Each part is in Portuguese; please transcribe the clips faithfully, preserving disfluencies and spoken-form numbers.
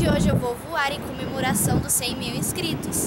de hoje eu vou voar em comemoração dos cem mil inscritos.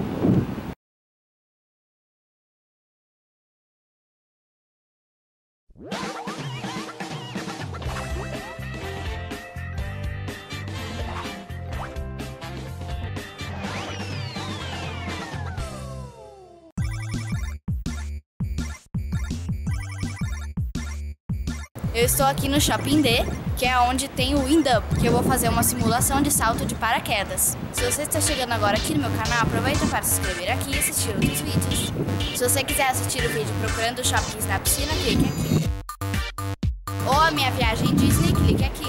Eu estou aqui no Shopping D, que é onde tem o Wind-Up, que eu vou fazer uma simulação de salto de paraquedas. Se você está chegando agora aqui no meu canal, aproveita para se inscrever aqui e assistir outros vídeos. Se você quiser assistir o vídeo procurando shoppings na piscina, clique aqui. Ou a minha viagem Disney, clique aqui.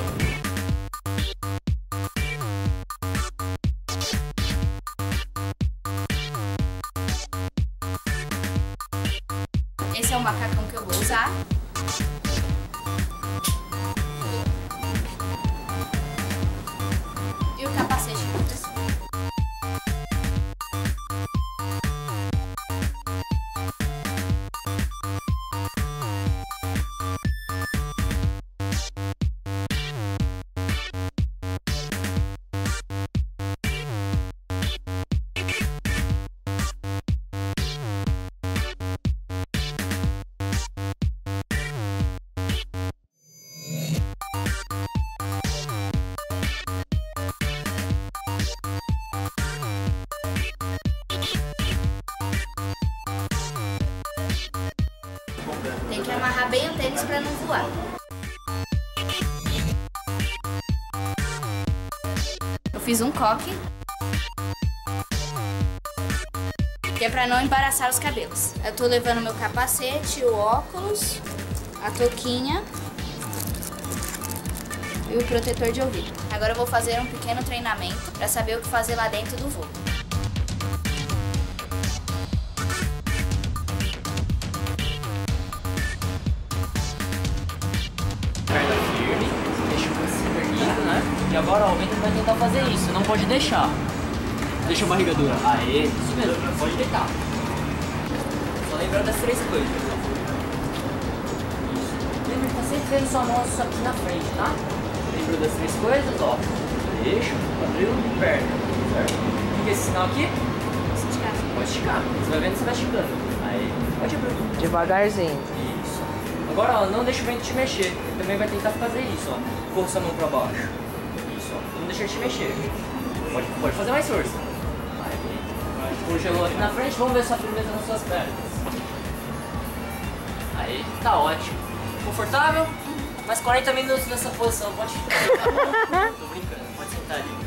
Esse é o macacão que eu vou usar. E o capacete de proteção. Tem que amarrar bem o tênis para não voar. Eu fiz um coque, que é para não embaraçar os cabelos. Eu tô levando meu capacete, o óculos, a touquinha e o protetor de ouvido. Agora eu vou fazer um pequeno treinamento para saber o que fazer lá dentro do voo. E agora ó, o vento vai tentar fazer isso, não pode deixar. Deixa a barriga dura. Aê, isso mesmo, não pode deitar. Só lembrando das três coisas. Isso. Lembra de estar sempre vendo sua mão aqui na frente, tá? Lembrou das três coisas, ó. Deixa, quadril e perna, certo? O que é esse sinal aqui? Esticar. Pode esticar. Você vai vendo que você vai esticando. Aí, pode abrir. Devagarzinho. Isso. Agora ó, não deixa o vento te mexer. Ele também vai tentar fazer isso, ó. Força a mão pra baixo. Não deixa ele te mexer. Pode, pode fazer mais força. Congelou aqui na frente, vamos ver sua firmeza nas suas pernas. Aí, tá ótimo. Confortável? Mais quarenta minutos nessa posição, pode ficar. Tô brincando, pode sentar ali.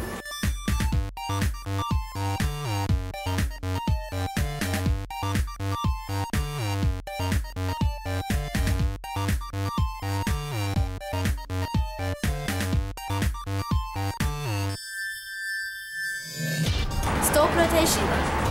Estou protegida.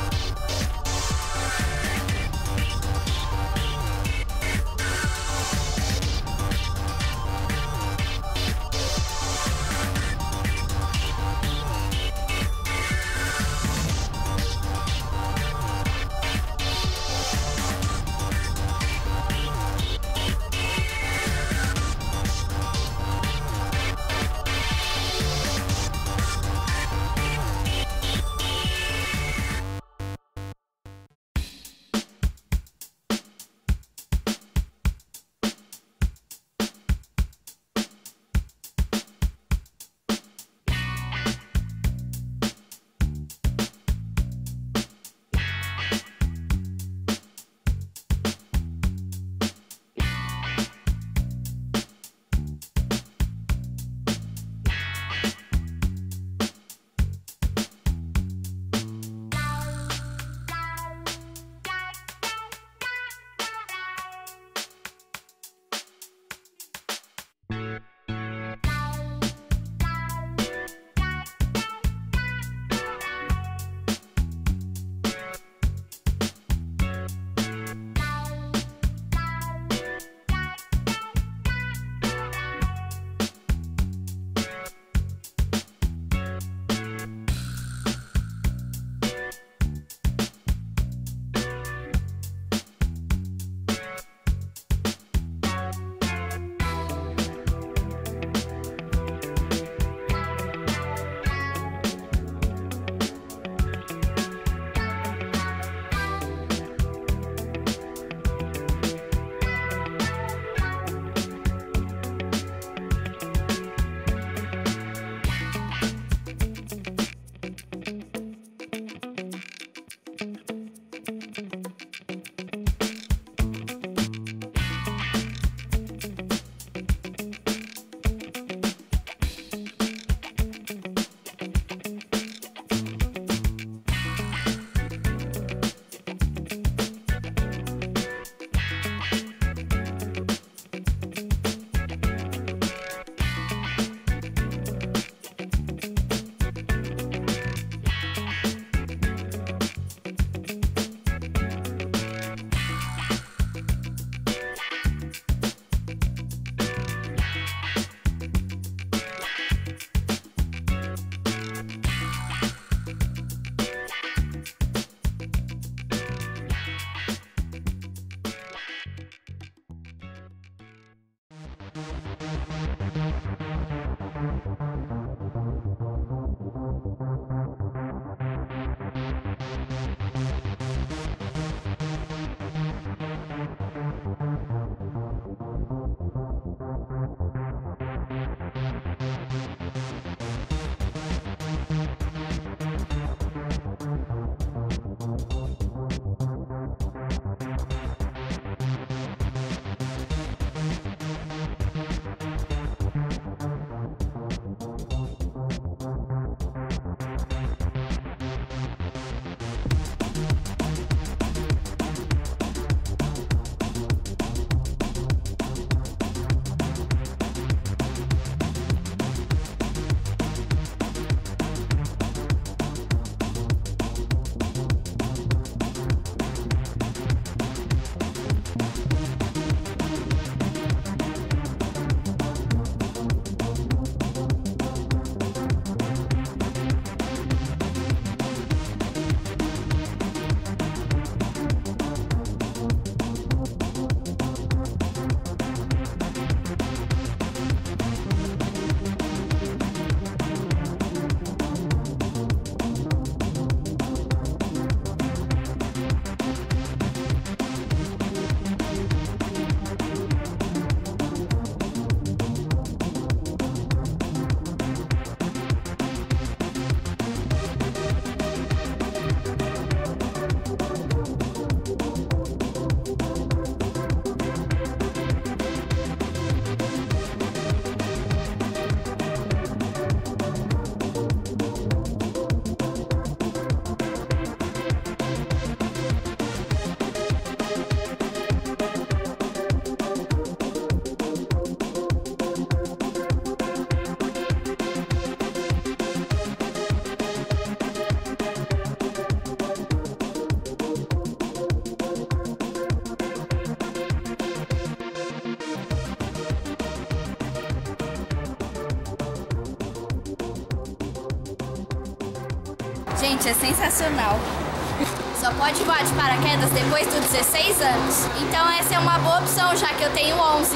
Gente, é sensacional. Só pode voar de paraquedas depois dos dezesseis anos. Então essa é uma boa opção, já que eu tenho onze.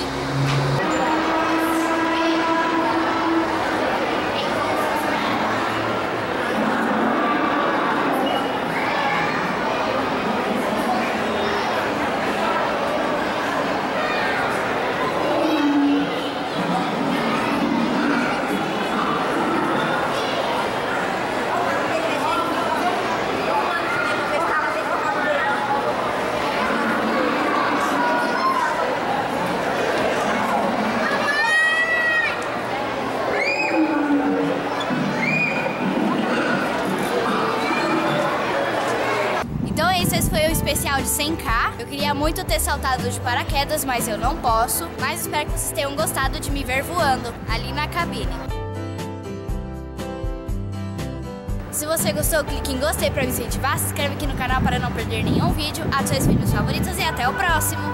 Esse foi o especial de cem K. Eu queria muito ter saltado de paraquedas, mas eu não posso. Mas espero que vocês tenham gostado de me ver voando ali na cabine. Se você gostou, clique em gostei para me incentivar. Se inscreve aqui no canal para não perder nenhum vídeo. Ative os vídeos favoritos e até o próximo.